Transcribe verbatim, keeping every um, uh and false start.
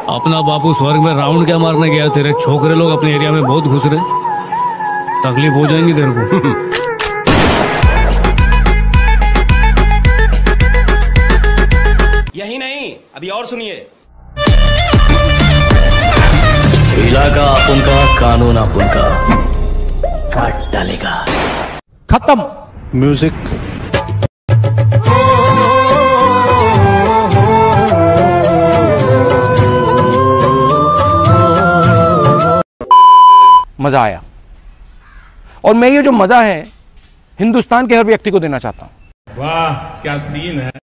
अपना बापू स्वर्ग में राउंड क्या मारने गया, तेरे छोकरे लोग अपने एरिया में बहुत घुस रहे, तकलीफ हो जाएंगी तेरे को। यही नहीं, अभी और सुनिए। इलाका अपन का, कानून अपन का, काट डालेगा। खत्म। म्यूजिक। मजा आया, और मैं ये जो मजा है हिंदुस्तान के हर व्यक्ति को देना चाहता हूं। वाह क्या सीन है।